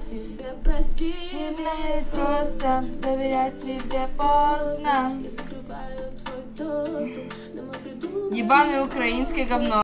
тебе, прости. И мне просто доверять тебе поздно. Я закрываю твой доступ, но мы придумаем. Ебаное украинское говно.